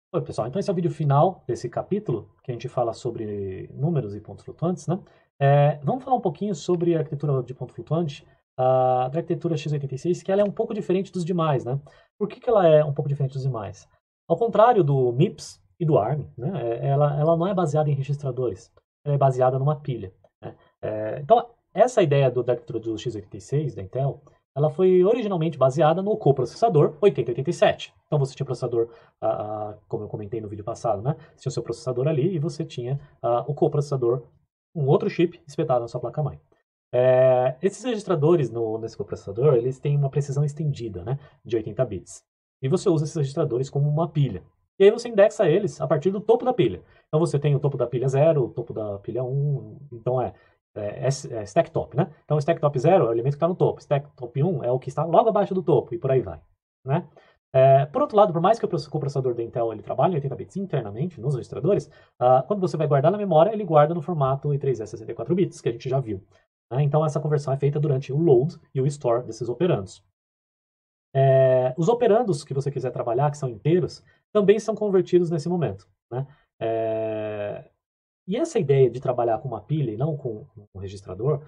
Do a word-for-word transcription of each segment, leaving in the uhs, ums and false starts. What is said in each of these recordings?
Oi, pessoal. Então esse é o vídeo final desse capítulo, que a gente fala sobre números e pontos flutuantes, né? É, vamos falar um pouquinho sobre a arquitetura de ponto flutuante, a, da arquitetura x oitenta e seis, que ela é um pouco diferente dos demais, né? Por que que ela é um pouco diferente dos demais? Ao contrário do MIPS e do ARM, né? é- Ela, ela não é baseada em registradores, ela é baseada numa pilha, né? É, então, essa ideia do, da arquitetura do x oitenta e seis, da Intel, ela foi originalmente baseada no coprocessador oitenta e oitenta e sete. Então você tinha processador, ah, ah, como eu comentei no vídeo passado, né? Você tinha o seu processador ali e você tinha ah, o coprocessador, um outro chip espetado na sua placa-mãe. É, esses registradores no, nesse coprocessador, eles têm uma precisão estendida, né? De oitenta bits. E você usa esses registradores como uma pilha. E aí você indexa eles a partir do topo da pilha. Então você tem o topo da pilha zero, o topo da pilha um, então é, é, é, é stack top, né? Então stack top zero é o elemento que está no topo, stack top um é o que está logo abaixo do topo, e por aí vai, né? É, por outro lado, por mais que o processador da Intel ele trabalhe em oitenta bits internamente nos registradores, ah, quando você vai guardar na memória, ele guarda no formato I três S sessenta e quatro bits, que a gente já viu, né? Então essa conversão é feita durante o load e o store desses operandos. É, os operandos que você quiser trabalhar, que são inteiros, também são convertidos nesse momento, né? É, e essa ideia de trabalhar com uma pilha e não com um registrador,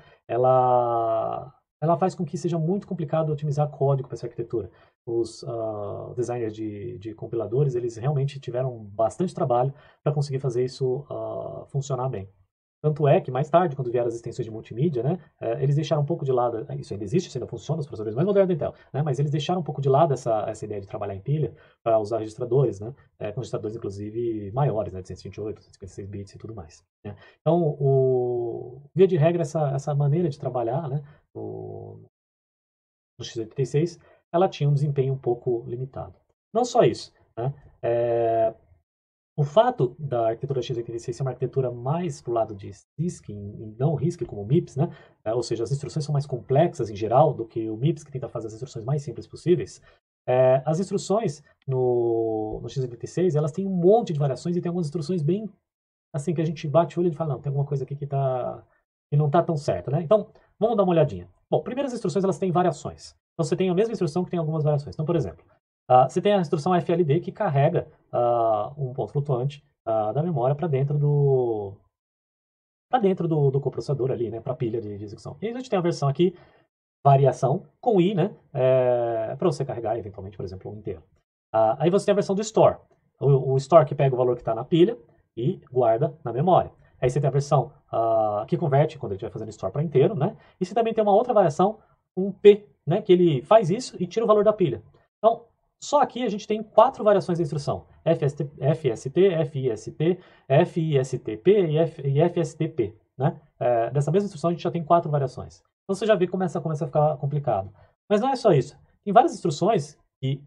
ela, ela faz com que seja muito complicado otimizar código para essa arquitetura. Os uh, designers de, de compiladores, eles realmente tiveram bastante trabalho para conseguir fazer isso uh, funcionar bem. Tanto é que mais tarde, quando vieram as extensões de multimídia, né, eh, eles deixaram um pouco de lado, isso ainda existe, isso ainda funciona, os processadores mais modernos da Intel, né, mas eles deixaram um pouco de lado essa, essa ideia de trabalhar em pilha para usar registradores, né, eh, com registradores inclusive maiores, né, de cento e vinte e oito, cento e cinquenta e seis bits e tudo mais, né. Então, o, via de regra, essa, essa maneira de trabalhar, né, no, no x oitenta e seis, ela tinha um desempenho um pouco limitado. Não só isso, né, é, o fato da arquitetura x oitenta e seis ser uma arquitetura mais para o lado de RISC, e não RISC como o MIPS, né? É, ou seja, as instruções são mais complexas em geral do que o MIPS, que tenta fazer as instruções mais simples possíveis. É, as instruções no, no x oitenta e seis, elas têm um monte de variações e tem algumas instruções bem assim que a gente bate o olho e fala, não, tem alguma coisa aqui que, tá, que não está tão certa, né? Então, vamos dar uma olhadinha. Bom, primeiras instruções, elas têm variações. Então, você tem a mesma instrução que tem algumas variações. Então, por exemplo, Uh, você tem a instrução F L D que carrega uh, um ponto flutuante uh, da memória para dentro do para dentro do, do coprocessador ali, né, para a pilha de, de execução. E a gente tem a versão aqui, variação, com I, né, é, para você carregar eventualmente, por exemplo, um inteiro. Uh, aí você tem a versão do store, o, o store que pega o valor que está na pilha e guarda na memória. Aí você tem a versão uh, que converte quando ele estiver fazendo store para inteiro, né, e você também tem uma outra variação, um P, né, que ele faz isso e tira o valor da pilha. Então, só aqui a gente tem quatro variações da instrução: F S T, F S T, F I S T, F I S T P e, F, e F S T P. Né? É, dessa mesma instrução a gente já tem quatro variações. Então você já vê que começa, começa a ficar complicado. Mas não é só isso. Tem várias instruções que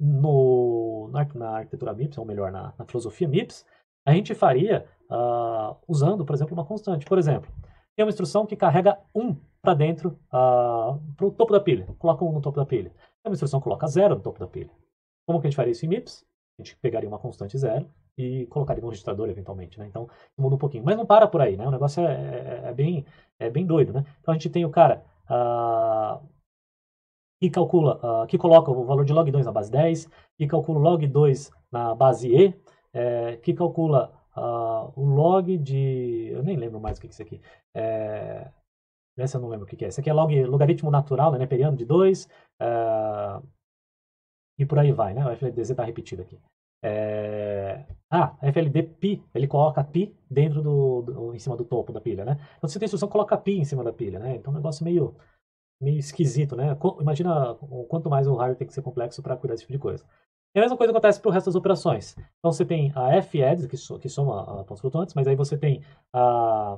no, na, na arquitetura MIPS, ou melhor, na, na filosofia MIPS, a gente faria uh, usando, por exemplo, uma constante. Por exemplo, tem uma instrução que carrega um para dentro, uh, para o topo da pilha. Coloca um no topo da pilha. Tem uma instrução que coloca zero no topo da pilha. Como que a gente faria isso em MIPS? A gente pegaria uma constante zero e colocaria no registrador eventualmente, né? Então muda um pouquinho. Mas não para por aí, né? O negócio é, é, é bem, é bem doido, né? Então a gente tem o cara uh, que calcula, uh, que coloca o valor de log dois na base dez, que calcula o log dois na base E, é, que calcula uh, o log de. Eu nem lembro mais o que é isso aqui. É, essa eu não lembro o que é. Esse aqui é log, logaritmo natural, né? Neperiano de dois. Uh, e por aí vai, né? O F L D Z está repetido aqui. É... Ah, F L D pi, ele coloca pi dentro do, do, em cima do topo da pilha, né? Então você tem instrução coloca pi em cima da pilha, né? Então é um negócio meio, meio esquisito, né? Imagina o quanto mais o hardware tem que ser complexo para cuidar desse tipo de coisa. E a mesma coisa acontece para o resto das operações. Então você tem a F E D S, que, so, que soma a pontos flutuantes, mas aí você tem a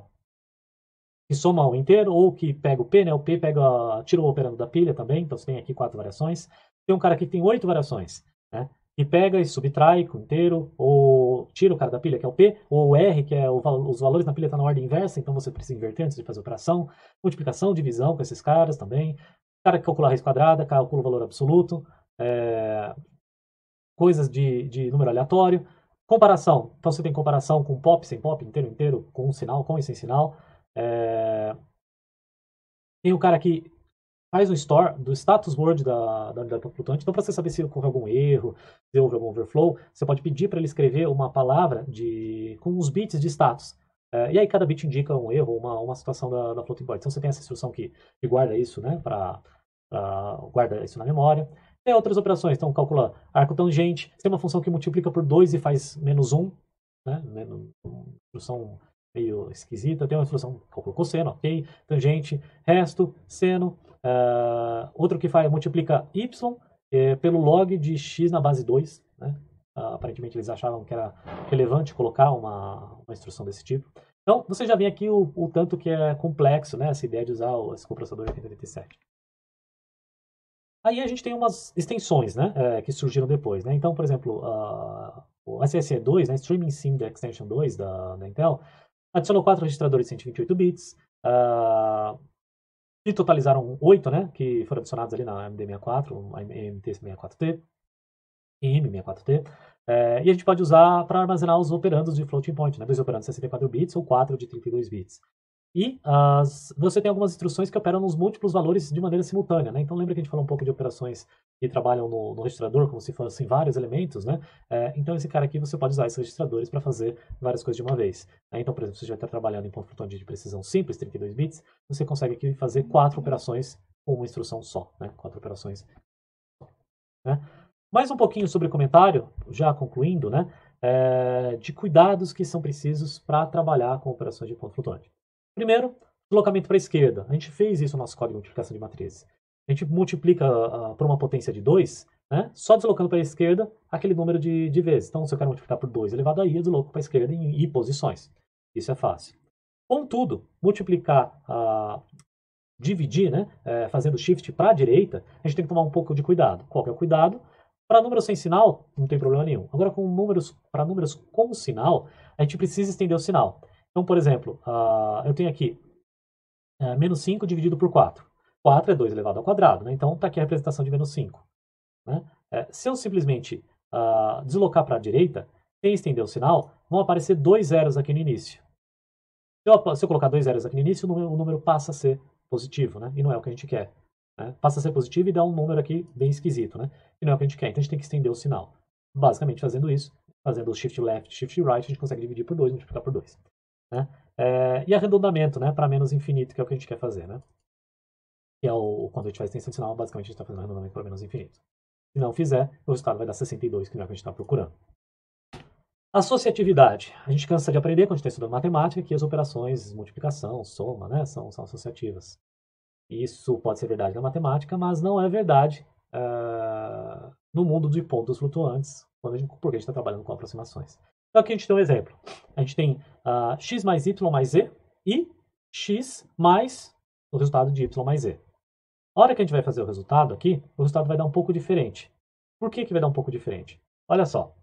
que soma o inteiro, ou que pega o P, né? O P pega, tira o operando da pilha também, então você tem aqui quatro variações. Tem um cara aqui que tem oito variações, né? Que pega e subtrai com o inteiro, ou tira o cara da pilha, que é o P, ou o R, que é o, os valores na pilha estão tá na ordem inversa, então você precisa inverter antes de fazer a operação. Multiplicação, divisão com esses caras também. O cara que calcula a raiz quadrada, calcula o valor absoluto. É, coisas de, de número aleatório. Comparação, então você tem comparação com pop, sem pop, inteiro, inteiro, com um sinal, com e sem sinal. É, tem o cara que faz um store do status word da, da unidade flutuante. Então, para você saber se ocorre algum erro, se houve algum overflow, você pode pedir para ele escrever uma palavra de, com os bits de status. É, e aí cada bit indica um erro, uma, uma situação da, da floating point. Então, você tem essa instrução que, que guarda isso, né, para guarda isso na memória. Tem outras operações, então calcula arco tangente. Tem uma função que multiplica por dois e faz menos um, né, uma instrução meio esquisita. Tem uma instrução calcula cosseno, ok, tangente, resto, seno. Uh, outro que faz, multiplica y é, pelo log de x na base dois, né? Uh, aparentemente eles achavam que era relevante colocar uma, uma instrução desse tipo. Então, você já vê aqui o, o tanto que é complexo, né, essa ideia de usar o, esse coprocessador oitenta oitenta e sete. Aí a gente tem umas extensões, né, é, que surgiram depois, né? Então, por exemplo, uh, o S S E dois, né, Streaming Sim Extension dois da, da Intel, adicionou quatro registradores de cento e vinte e oito bits, uh, e totalizaram oito, né, que foram adicionados ali na A M D sessenta e quatro, A M T sessenta e quatro T e M sessenta e quatro T. É, e a gente pode usar para armazenar os operandos de floating point, né, dois operandos de sessenta e quatro bits ou quatro de trinta e dois bits. E as, você tem algumas instruções que operam nos múltiplos valores de maneira simultânea, né? Então lembra que a gente falou um pouco de operações que trabalham no, no registrador como se fossem vários elementos, né? É, então esse cara aqui você pode usar esses registradores para fazer várias coisas de uma vez. Né? Então, por exemplo, se você já está trabalhando em ponto flutuante de precisão simples, trinta e dois bits, você consegue aqui fazer quatro operações com uma instrução só, né? Quatro operações. Né? Mais um pouquinho sobre o comentário, já concluindo, né? É, de cuidados que são precisos para trabalhar com operações de ponto flutuante. Primeiro, deslocamento para a esquerda. A gente fez isso no nosso código de multiplicação de matrizes. A gente multiplica uh, por uma potência de dois, né, só deslocando para a esquerda aquele número de, de vezes. Então, se eu quero multiplicar por dois elevado a i, eu desloco para a esquerda em i posições. Isso é fácil. Contudo, multiplicar, uh, dividir, né, uh, fazendo shift para a direita, a gente tem que tomar um pouco de cuidado. Qual que é o cuidado? Para números sem sinal, não tem problema nenhum. Agora, com números, para números com sinal, a gente precisa estender o sinal. Então, por exemplo, uh, eu tenho aqui uh, menos cinco dividido por quatro. quatro é dois elevado ao quadrado, né? Então está aqui a representação de menos cinco. Né? É, se eu simplesmente uh, deslocar para a direita, sem estender o sinal, vão aparecer dois zeros aqui no início. Se eu, se eu colocar dois zeros aqui no início, o número, o número passa a ser positivo, né? E não é o que a gente quer. Né? Passa a ser positivo e dá um número aqui bem esquisito, né? E não é o que a gente quer. Então a gente tem que estender o sinal. Basicamente fazendo isso, fazendo o shift left, shift right, a gente consegue dividir por dois, multiplicar por dois. Né? É, e arredondamento, né, para menos infinito, que é o que a gente quer fazer, né? Que é o, quando a gente faz extensão de sinal, basicamente a gente está fazendo arredondamento para menos infinito. Se não fizer, o resultado vai dar sessenta e dois, que não é o que a gente está procurando. Associatividade. A gente cansa de aprender quando a gente está estudando matemática que as operações multiplicação, soma, né, são, são associativas. Isso pode ser verdade na matemática, mas não é verdade uh, no mundo de pontos flutuantes, quando a gente, porque a gente está trabalhando com aproximações. Então aqui a gente tem um exemplo. A gente tem uh, x mais y mais z e x mais o resultado de y mais z. A hora que a gente vai fazer o resultado aqui, o resultado vai dar um pouco diferente. Por que, que vai dar um pouco diferente? Olha só.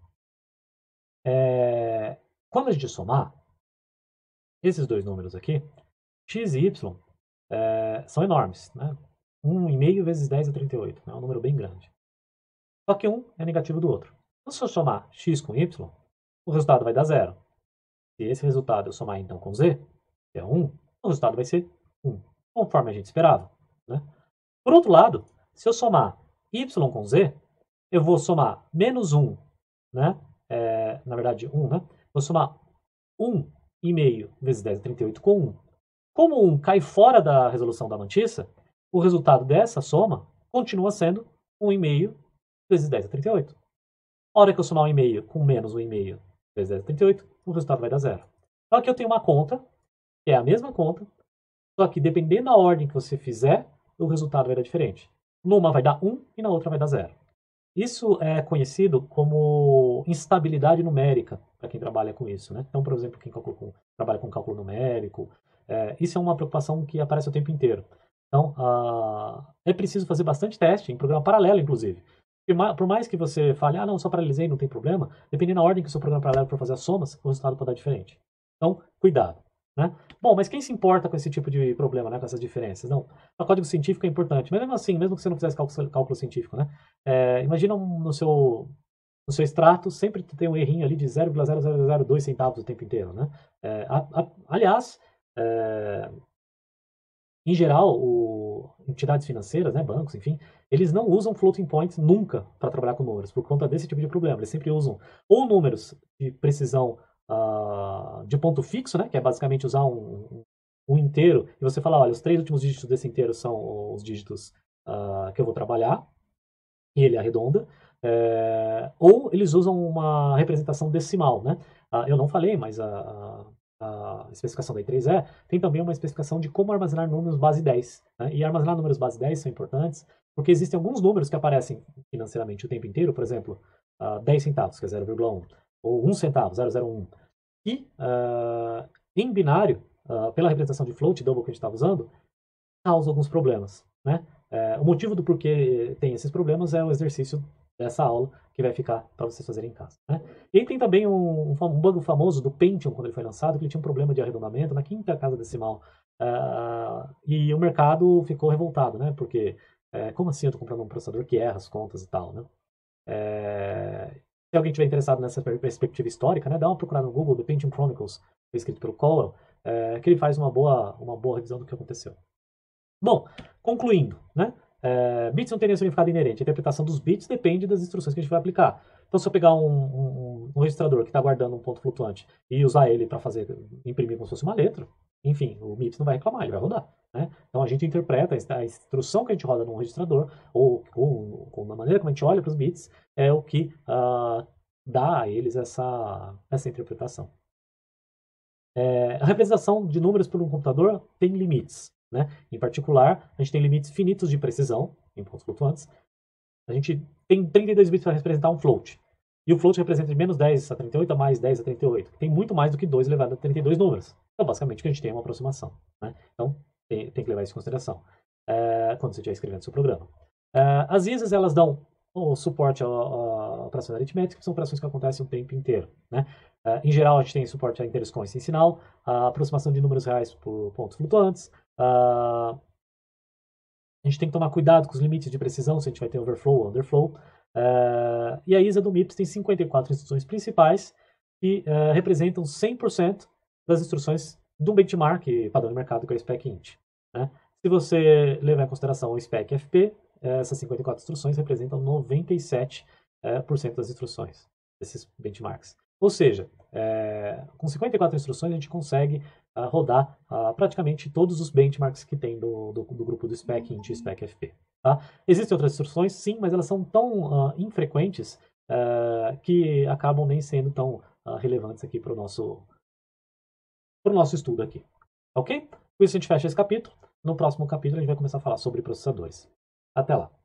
É, quando a gente somar esses dois números aqui, x e y é, são enormes. Né? um vírgula cinco vezes dez a trinta e oito. É né? um número bem grande. Só que um é negativo do outro. Então, se eu somar x com y, o resultado vai dar zero. Se esse resultado eu somar então com z, que é um, o resultado vai ser um, conforme a gente esperava. Né? Por outro lado, se eu somar y com z, eu vou somar menos um, né? É, na verdade um, né? Vou somar um vírgula cinco vezes dez a trinta e oito com um. Como um cai fora da resolução da mantissa, o resultado dessa soma continua sendo um vírgula cinco vezes dez a trinta e oito. A hora que eu somar um vírgula cinco com menos um vírgula cinco vezes dez a trinta e oito, o resultado vai dar zero. Então aqui eu tenho uma conta, que é a mesma conta, só que dependendo da ordem que você fizer, o resultado vai dar diferente. Numa vai dar um e na outra vai dar zero. Isso é conhecido como instabilidade numérica, para quem trabalha com isso. Né? Então, por exemplo, quem com, trabalha com cálculo numérico, é, isso é uma preocupação que aparece o tempo inteiro. Então, uh, é preciso fazer bastante teste, em programa paralelo, inclusive. Por mais que você fale, ah, não, só paralisei, não tem problema, dependendo da ordem que o seu programa paralelo for fazer as somas, o resultado pode dar diferente. Então, cuidado. Né? Bom, mas quem se importa com esse tipo de problema, né, com essas diferenças? Não, o código científico é importante, mas mesmo assim, mesmo que você não fizesse cálculo, cálculo científico, né? É, imagina um, no, seu, no seu extrato, sempre tem um errinho ali de zero vírgula zero zero zero dois centavos o tempo inteiro. Né? É, a, a, aliás, é, Em geral, o, entidades financeiras, né, bancos, enfim, eles não usam floating points nunca para trabalhar com números, por conta desse tipo de problema. Eles sempre usam ou números de precisão uh, de ponto fixo, né, que é basicamente usar um, um inteiro, e você fala, olha, os três últimos dígitos desse inteiro são os dígitos uh, que eu vou trabalhar, e ele arredonda, é, ou eles usam uma representação decimal, né? Ah, eu não falei, mas a, a, a especificação da I três E tem também uma especificação de como armazenar números base dez. Né? E armazenar números base dez são importantes, porque existem alguns números que aparecem financeiramente o tempo inteiro, por exemplo, uh, dez centavos, que é zero vírgula um, ou um centavo, zero vírgula zero um. E uh, em binário, uh, pela representação de float, double que a gente estava usando, causa alguns problemas, né? É, o motivo do porquê tem esses problemas é o exercício dessa aula que vai ficar para vocês fazerem em casa, né? E aí tem também um, um bug famoso do Pentium, quando ele foi lançado, que ele tinha um problema de arredondamento na quinta casa decimal. Uh, e o mercado ficou revoltado, né? Porque, é, como assim eu estou comprando um processador que erra as contas e tal, né? É, se alguém tiver interessado nessa perspectiva histórica, né, dá uma procurada no Google, The Pentium Chronicles, foi escrito pelo Cowell, é, que ele faz uma boa, uma boa revisão do que aconteceu. Bom, concluindo, né? É, bits não tem significado inerente. A interpretação dos bits depende das instruções que a gente vai aplicar. Então, se eu pegar um, um, um registrador que está guardando um ponto flutuante e usar ele para fazer imprimir como se fosse uma letra, enfim, o MIPS não vai reclamar, ele vai rodar. Né? Então, a gente interpreta a instrução que a gente roda num registrador, ou, ou, ou na maneira como a gente olha para os bits, é o que uh, dá a eles essa, essa interpretação. É, a representação de números por um computador tem limites. Né? Em particular, a gente tem limites finitos de precisão em pontos flutuantes. A gente tem trinta e dois bits para representar um float. E o float representa de menos dez a trinta e oito a mais dez a trinta e oito. Tem muito mais do que dois elevado a trinta e dois números. Então, basicamente, a gente tem uma aproximação. Né? Então, tem, tem, que levar isso em consideração é, quando você estiver escrevendo seu programa. É, às vezes, elas dão o suporte a, a operações aritméticas, que são operações que acontecem o tempo inteiro. Né? Uh, em geral, a gente tem suporte a inteiros com esse sinal, a aproximação de números reais por pontos flutuantes. Uh, a gente tem que tomar cuidado com os limites de precisão, se a gente vai ter overflow ou underflow. Uh, e a I S A do MIPS tem cinquenta e quatro instruções principais que uh, representam cem por cento das instruções do benchmark padrão de mercado, que é o spec int. Né? Se você levar em consideração o spec F P, essas cinquenta e quatro instruções representam noventa e sete por cento das instruções desses benchmarks. Ou seja, é, com cinquenta e quatro instruções a gente consegue uh, rodar uh, praticamente todos os benchmarks que tem do, do, do grupo do spec int e spec F P. Tá? Existem outras instruções, sim, mas elas são tão uh, infrequentes uh, que acabam nem sendo tão uh, relevantes aqui para o nosso, pro nosso estudo aqui. Ok? Com isso a gente fecha esse capítulo. No próximo capítulo a gente vai começar a falar sobre processadores. Até lá!